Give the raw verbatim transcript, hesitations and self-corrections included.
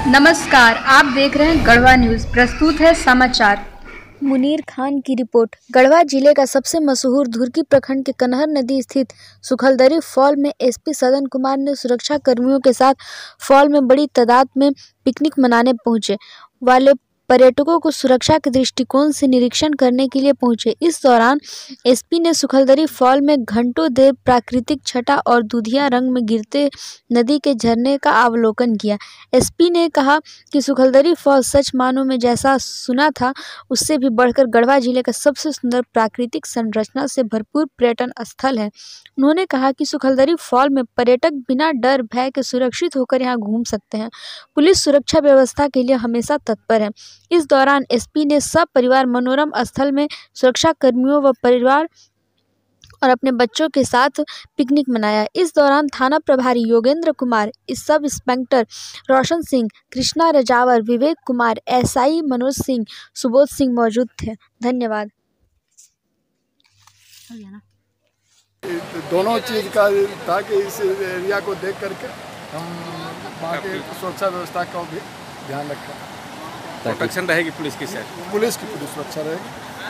नमस्कार, आप देख रहे हैं गढ़वा न्यूज। प्रस्तुत है समाचार। मुनीर खान की रिपोर्ट। गढ़वा जिले का सबसे मशहूर धुर्की प्रखंड के कनहर नदी स्थित सुखलदरी फॉल में एसपी सदन कुमार ने सुरक्षा कर्मियों के साथ फॉल में बड़ी तादाद में पिकनिक मनाने पहुंचे वाले पर्यटकों को सुरक्षा के दृष्टिकोण से निरीक्षण करने के लिए पहुंचे। इस दौरान एसपी ने सुखलदरी फॉल में घंटों देर प्राकृतिक छटा और दूधिया रंग में गिरते नदी के झरने का अवलोकन किया। एसपी ने कहा कि सुखलदरी फॉल सच मानो में जैसा सुना था उससे भी बढ़कर गढ़वा जिले का सबसे सुंदर प्राकृतिक संरचना से भरपूर पर्यटन स्थल है। उन्होंने कहा कि सुखलदरी फॉल में पर्यटक बिना डर भय के सुरक्षित होकर यहां घूम सकते हैं। पुलिस सुरक्षा व्यवस्था के लिए हमेशा तत्पर है। इस दौरान एसपी ने सब परिवार मनोरम स्थल में सुरक्षा कर्मियों व परिवार और अपने बच्चों के साथ पिकनिक मनाया। इस दौरान थाना प्रभारी Yogendra Kumar, sub inspector Roshan Singh, Krishna Rajawar, Vivek Kumar, SI Manoj Singh, Subodh Singh मौजूद थे। धन्यवाद। दोनों चीज़ का था कि इस एरिया को देख करके हम वहाँ के सुरक्षा व्यवस्था का भी ध्यान रखें। प्रोटेक्शन रहेगी पुलिस की साइड, पुलिस की पूरी सुरक्षा रहेगी।